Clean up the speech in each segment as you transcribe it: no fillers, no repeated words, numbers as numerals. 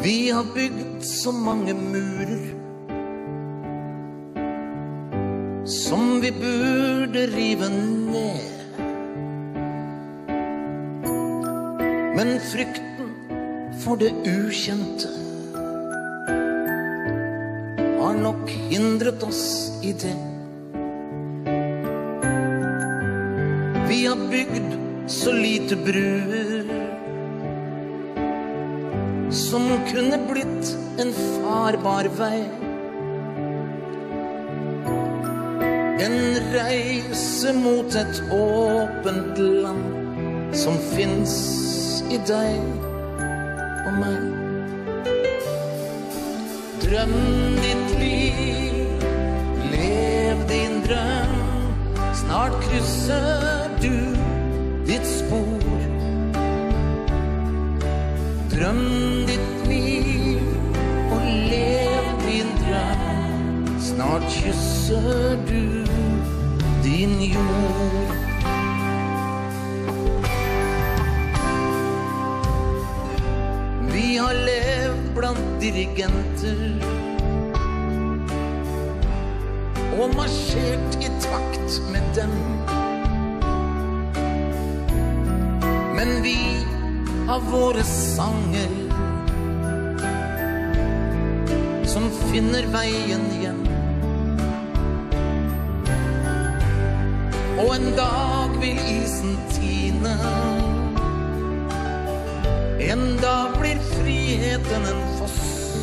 Vi har bygd så mange murer som vi burde rive ned. Men frykten for det ukjente har nok hindret oss i det. Vi har bygd så lite bruer som kunne blitt en farbar vei. En reise mot et åpent land som finnes i deg og meg. Drøm ditt liv, lev din drøm. Snart krysser du ditt spor. Drøm ditt liv og lev din drøm. Snart kysser du din jord. Vi har levd blant dirigenter og marsjert i takt med dem. Men vi har våre sanger som finner veien hjem. Og en dag vil isen tine. En dag blir friheten en foss.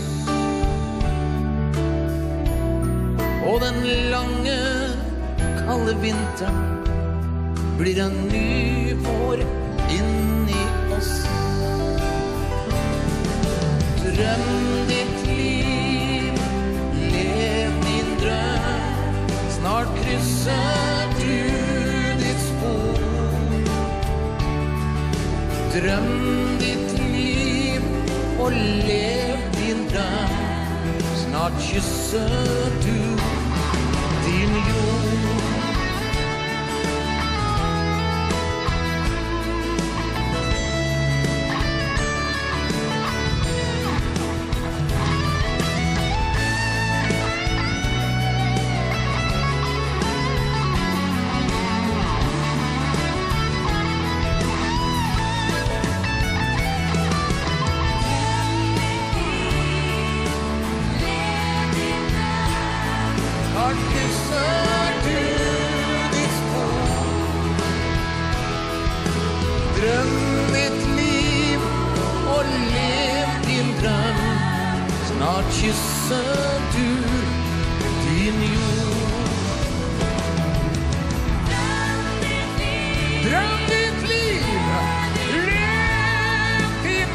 Og den lange, kalde vinteren blir en ny vår inni oss. Drøm ditt liv, lev din drøm. Snart krysser du ditt spor. Drøm ditt liv og lev din drøm. Snart kysser du din jord. Drøm ditt liv og lev din drøm. Snart kysser du din jord. Drøm ditt liv, lev din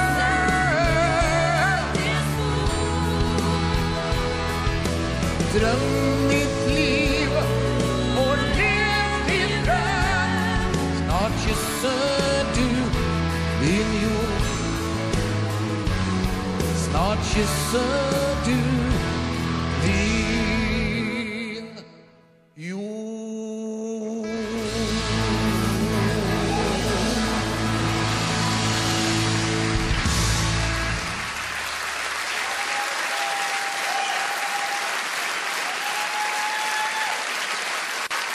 drøm. Drøm ditt liv og lev din drøm. Snart kysser du din jord. Snart kysser